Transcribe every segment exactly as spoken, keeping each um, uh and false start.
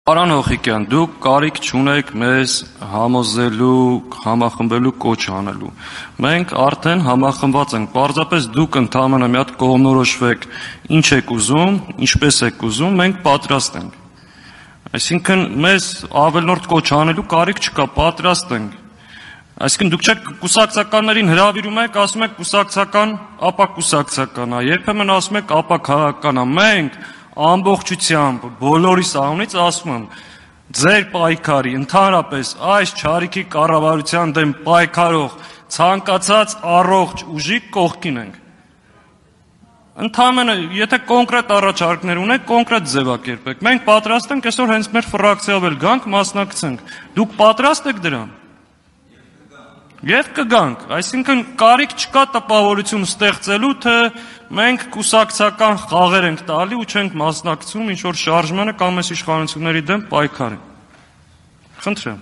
Պարոն Հոխիկյան, դուք կարիք չունեք մեզ համոզելու, համախմբելու, կոչ անելու։ Մենք արդեն համախմբված ենք, պարզապես դուք ընդհանրապես մի հատ կողմնորոշվեք, ինչ եք ուզում, ինչպես եք ուզում, մենք պատրաստ ենք։ Այսինքն մեզ ավելորդ կոչ անելու կարիք չկա, պատրաստ ենք։ Այսինքն դուք չեք կուսակցականներին հրավիրում եք, ասում եք կուսակցական, ապա կուսակցական է, երբեմն ասում եք ապա քաղաքական է, մենք ամբողջությամբ բոլորիս անունից ասում եմ, ձեր պայքարի ընդհանրապես այս չարիքի կառավարության դեմ պայքարող ցանկացած առողջ ուժի կողքին ենք։ Ընդհանրապես, եթե կոնկրետ առաջարկներ ունեք, կոնկրետ ձևակերպեք։ Մենք պատրաստ ենք այսօր հենց մեր ֆրակցիայով էլ գանք, մասնակցենք։ Դուք պատրաստ եք դրան։ Եվ կգանք, այսինքն կարիք չկա տպավորություն ստեղծելու, թե մենք կուսակցական խաղեր ենք տալի ու չենք մասնակցում ինչ որ շարժմանը կամ այս իշխանությունների դեմ պայքարի։ Խնդրեմ։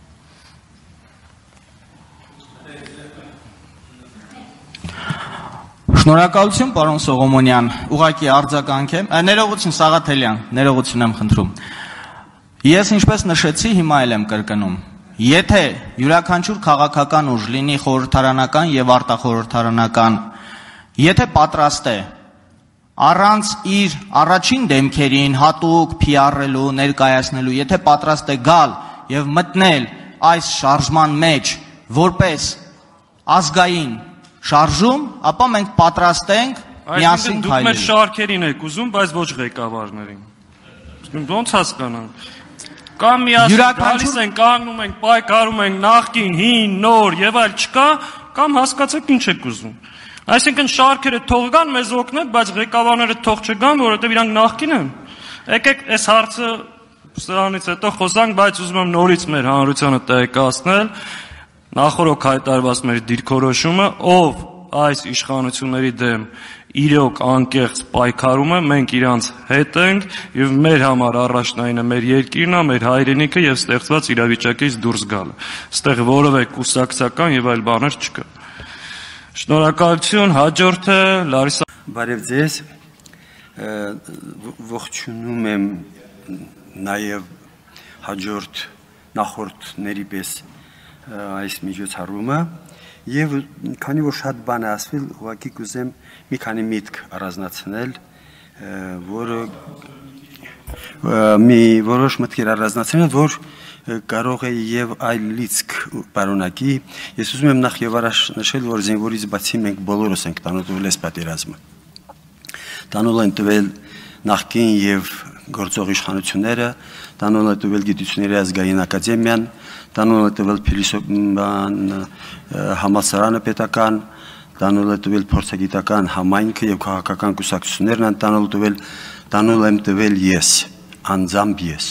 Շնորհակալություն, պարոն Սողոմոնյան, ուղղակի արձագանք եմ, ներողություն Սաղաթելյան, ներողություն եմ խնդրում։ Ես ինչպես նշեցի, հիմա էլ եմ կրկնում։ Եթե յուրաքանչյուր քաղաքական ուժ լինի խորհրդարանական եւ արտախորհրդարանական, եթե պատրաստ է առանց իր առաջին դեմքերին հատուկ P R-ելու, ներկայացնելու, եթե պատրաստ է գալ եւ մտնել այս շարժման մեջ որպես ազգային շարժում, ապա մենք պատրաստ ենք միասին քայլել։ Դուք մեր շարքերին եք ուզում, բայց ոչ ղեկավարներին։ Ոնց հասկանանք։ Կամ միասին գալիս ենք, կանգնում ենք, պայքարում ենք նախկին, հին, նոր եւ այլ չկա, կամ հասկացեք ինչ եք ուզում։ Այսինքն շարքերը թող գան, մեզ օգնեք, բայց ղեկավարները թող չգան, որովհետեւ իրանք նախկին են։ Եկեք այս հարցը սրանից հետո խոսանք, բայց ուզում եմ նորից մեր հանրությանը տեղեկացնել նախորդ հայտարարված մեր դիրքորոշումը, ով այս իշխանությունների դեմ իրոք անկեղծ պայքարում է, մենք իրանց հետ ենք եւ մեր համար առաջնայինը մեր երկիրն է, մեր հայրենիքը եւ ստեղծված իրավիճակից դուրս գալը։ Այստեղ որևէ կուսակցական եւ այլ բաներ չկա։ Շնորհակալություն, հաջորդը Լարիսա։ Բարև ձեզ։ Ողջունում եմ նաեւ հաջորդ նախորդների պես այս միջոցառումը եւ քանի որ շատ բան է ասվել, ուղղակի կուզեմ մի քանի միտք առանձնացնել, որը մի որոշ մտքեր առանձնացնել, որ կարող է եւ այլ լիցք պարունակի։ Ես ուզում եմ նախ եւ առաջ նշել, որ զինվորից բացի մենք բոլորս ենք տանուտվել այս պատերազմը։ Տանուլ են տվել նախկին եւ գործող իշխանությունները, տանուլ է տվել Գիտությունների ազգային ակադեմիան, տանուլ է տվել Փիլիսոփան համալսարանը պետական, տանուլ է տվել փորձագիտական համայնքը եւ քաղաքական կուսակցություններն են տանուլ տվել, տանուլ եմ տվել ես, անձամբ ես։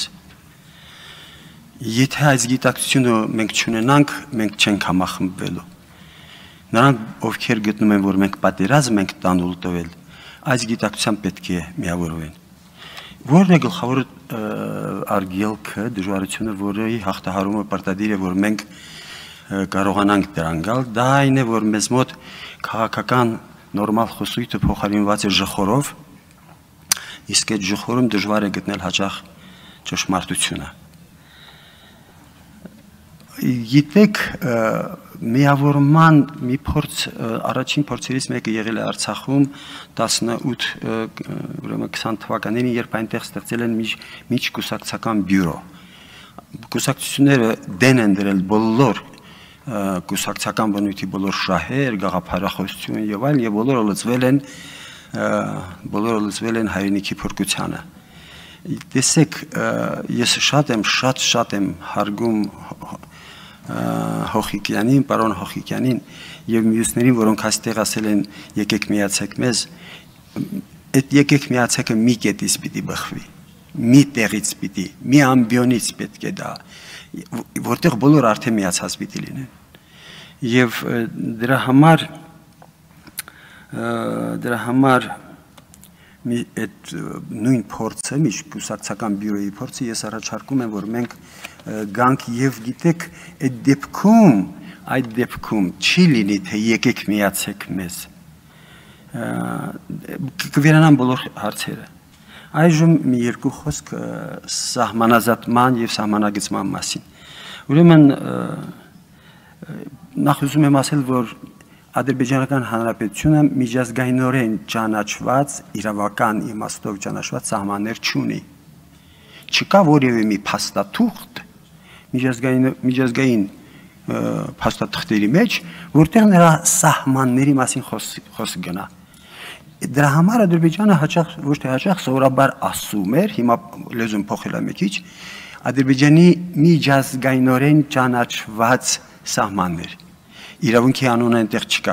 Եթե այս գիտակցությունը մենք չունենանք, մենք չենք համախմբվելու։ Նրանք, ովքեր գտնում են, որ մենք պատերազմ ենք տանուլ տվել, այս գիտակցությամբ պետք է միավորվեն։ Որն է գլխավոր արգելքը, դժվարությունը, որի հաղթահարումը պարտադիր է, որ մենք կարողանանք դրան գալ, դա այն է, որ մեզ մոտ քաղաքական նորմալ խոսույթը փոխարինված է ժխորով, իսկ այդ ժխորում դժվար է գտնել հաճախ ճշմարտությունը։ Գիտեք, միավորման մի փորձ, առաջին փորձերից մեկը եղել է Արցախում տասնութ քսան թվականներին, երբ այնտեղ ստեղծել են միջկուսակցական բյուրո։ Կուսակցությունները դեն են դրել բոլոր կուսակցական բնույթի բոլոր շահեր, գաղափարախոսություն եւ այլ, եւ բոլորը լծվել են բոլորը լծվել են հայրենիքի փրկությանը։ Տեսեք, ես շատ եմ, շատ շատ եմ հարգում Հոխիկյանին, պարոն Հոխիկյանին եւ մյուսներին, որոնք այստեղ ասել են եկեք միացեք մեզ, այդ եկեք միացեքը մի կետից պիտի բխվի, մի տեղից պիտի, մի ամբիոնից պետք է դա, որտեղ բոլոր արդեն միացած պիտի լինեն։ Եվ դրա համար դրա համար այդ նույն փորձը, միջկուսակցական բյուրոյի փորձը ես առաջարկում եմ, որ մենք գանք եւ գիտեք, այդ դեպքում, այդ դեպքում չի լինի, թե եկեք միացեք մեզ։ Կվերանան բոլոր հարցերը։ Այժմ մի երկու խոսք սահմանազատման եւ սահմանագծման մասին։ Ուրեմն նախ ուզում եմ ասել, որ Ադրբեջանական Հանրապետությունը միջազգայինորեն ճանաչված, իրավական իմաստով ճանաչված սահմաններ չունի։ Չկա որևէ մի փաստաթուղթ միջազգային միջազգային փաստաթղթերի մեջ, որտեղ նրա սահմանների մասին խոսք գնա։ Դրա համար Ադրբեջանը հաճախ ոչ թե հաճախ սովորաբար ասում էր, հիմա լեզուն փոխել է մի քիչ, Ադրբեջանի միջազգայինորեն ճանաչված սահմաններ։ Իրավունքի անունը այնտեղ չկա։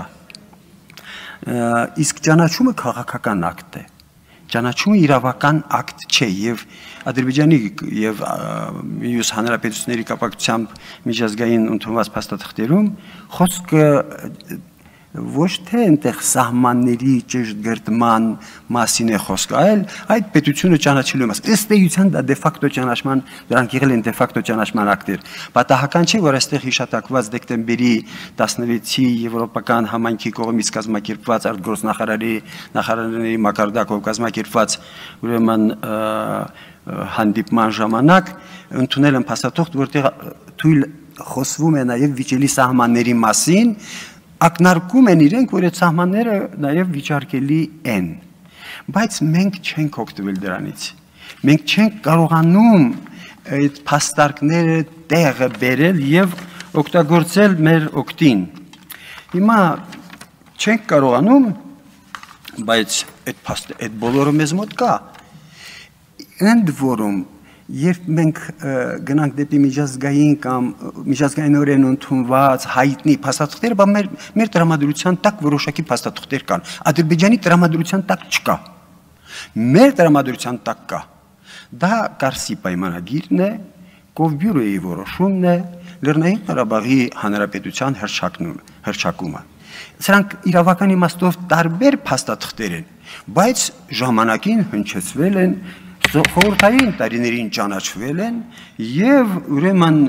Իսկ ճանաչումը քաղաքական ակտ է։ Ճանաչումը իրավական ակտ չէ եւ Ադրբեջանի եւ մյուս հանրապետությունների կապակցությամբ միջազգային ընդունված փաստաթղթերում խոսքը ոչ թե այնտեղ սահմանների ճշգրտման մասին է խոսքը, այլ այդ պետությունը ճանաչելու մասին։ Ըստ էության դա դե ֆակտո ճանաչման, դրանք եղել են դե ֆակտո ճանաչման ակտեր։ Պատահական չէ, որ այստեղ հիշատակված դեկտեմբերի տասնվեցի եվրոպական համայնքի կողմից կազմակերպված արտգործնախարարի նախարարների մակարդակով կազմակերպված ուրեմն հանդիպման ժամանակ ընդունել են փաստաթուղթ, որտեղ թույլ խոսվում է նաև վիճելի սահմանների մասին, ակնարկում են իրենք, որ այդ սահմանները նաև վիճարկելի են, բայց մենք չենք օգտվել դրանից, մենք չենք կարողանում այդ փաստարկները տեղը բերել եւ օգտագործել մեր օգտին։ Հիմա չենք կարողանում, բայց այդ փաստ այդ բոլորը մեզ մոտ կա։ Ընդ որում երբ մենք գնանք դեպի միջազգային կամ միջազգայինորեն ընդունված հայտնի փաստաթղթեր, բա մեր մեր տրամադրության տակ որոշակի փաստաթղթեր կան։ Ադրբեջանի տրամադրության տակ չկա։ Մեր տրամադրության տակ կա։ Դա Կարսի պայմանագիրն է, Կովբյուրոյի որոշումն է, Լեռնային Ղարաբաղի Հանրապետության հռչակումը։ Սրանք իրավական իմաստով տարբեր փաստաթղթեր են, բայց ժամանակին հնչեցվել են, խորհրդային տարիներին ճանաչվել են եւ ուրեմն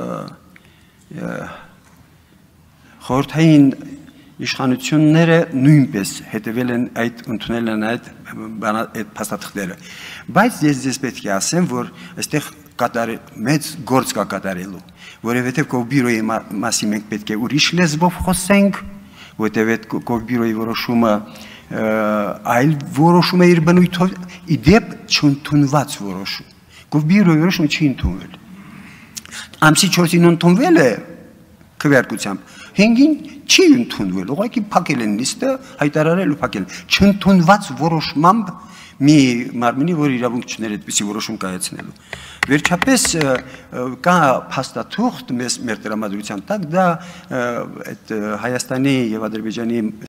խորհրդային իշխանությունները նույնպես հետևել են այդ ընդունել են այդ այդ փաստաթղթերը, բայց ես ձեզ պետք է ասեմ, որ այստեղ կատարել մեծ գործ կա կատարելու, որովհետեւ Կովբյուրոյի մասին մենք պետք է ուրիշ լեզվով խոսենք, որովհետեւ այդ Կովբյուրոյի որոշումը այլ որոշում է իր բնույթով, իդեպ չընդունված որոշում։ Կովբյուրոյի որոշումը չի ընդունվել։ Ամսի չորսին ընդունվել է քվեարկությամբ, հինգին չի ընդունվել, ուղղակի փակել են նիստը, հայտարարել ու փակել։ Չընդունված որոշմամբ մի մարմինի, որ իրավունք չուներ այդպիսի որոշում կայացնելու։ Վերջապես կա փաստաթուղթ մեր տրամադրության տակ, դա այդ Հայաստանի եւ Ադրբեջանի